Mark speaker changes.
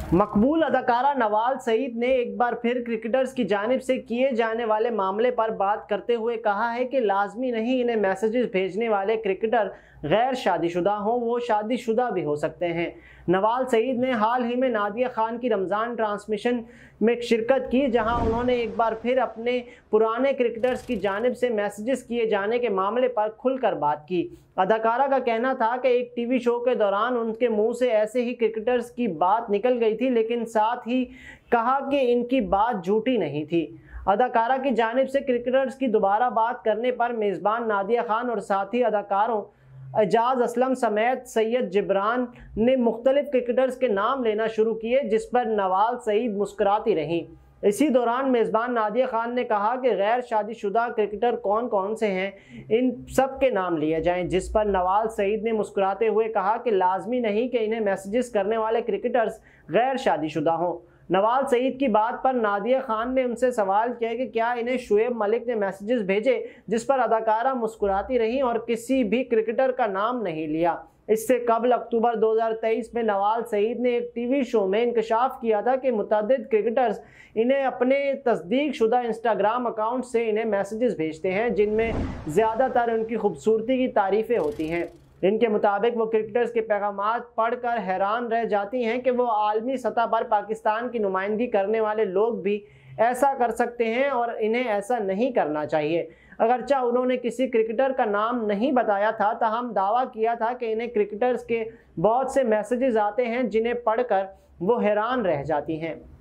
Speaker 1: मकबूल अदाकारा नवाल सईद ने एक बार फिर क्रिकेटर्स की जानिब से किए जाने वाले मामले पर बात करते हुए कहा है कि लाजमी नहीं इन्हें मैसेजेस भेजने वाले क्रिकेटर गैर शादीशुदा हों, वो शादीशुदा भी हो सकते हैं। नवाल सईद ने हाल ही में नादिया खान की रमज़ान ट्रांसमिशन में शिरकत की, जहां उन्होंने एक बार फिर अपने पुराने क्रिकेटर्स की जानिब से मैसेजेस किए जाने के मामले पर खुलकर बात की। अदाकारा का कहना था कि एक टीवी शो के दौरान उनके मुंह से ऐसे ही क्रिकेटर्स की बात निकल गई थी, लेकिन साथ ही कहा कि इनकी बात झूठी नहीं थी। अदाकारा की जानिब से क्रिकेटर्स की दोबारा बात करने पर मेज़बान नादिया खान और साथी अदाकारों एजाज असलम समेत सैयद जिब्रान ने मुख्तलिफ क्रिकेटर्स के नाम लेना शुरू किए, जिस पर नवाल सईद मुस्कुराती रहीं। इसी दौरान मेज़बान नादिया खान ने कहा कि गैर शादीशुदा क्रिकेटर कौन कौन से हैं, इन सब के नाम लिए जाएं, जिस पर नवाल सईद ने मुस्कुराते हुए कहा कि लाजमी नहीं कि इन्हें मैसेजेस करने वाले क्रिकेटर्स गैर शादीशुदा हों। नवाल सईद की बात पर नादिया खान ने उनसे सवाल किया कि क्या इन्हें शुएब मलिक ने मैसेजेस भेजे, जिस पर अदाकारा मुस्कुराती रहीं और किसी भी क्रिकेटर का नाम नहीं लिया। इससे कबल अक्टूबर 2023 में नवाल सईद ने एक टीवी शो में इंकशाफ किया था कि मुतअद्दिद क्रिकेटर्स इन्हें अपने तस्दीक शुदा इंस्टाग्राम अकाउंट से इन्हें मैसेजेस भेजते हैं, जिनमें ज़्यादातर उनकी खूबसूरती की तारीफ़ें होती हैं। इनके मुताबिक वो क्रिकेटर्स के पैगामात पढ़कर हैरान रह जाती हैं कि वो आलमी सतह पर पाकिस्तान की नुमाइंदगी करने वाले लोग भी ऐसा कर सकते हैं और इन्हें ऐसा नहीं करना चाहिए। अगरचा उन्होंने किसी क्रिकेटर का नाम नहीं बताया था, ताहम दावा किया था कि इन्हें क्रिकेटर्स के बहुत से मैसेजेस आते हैं जिन्हें पढ़कर वो हैरान रह जाती हैं।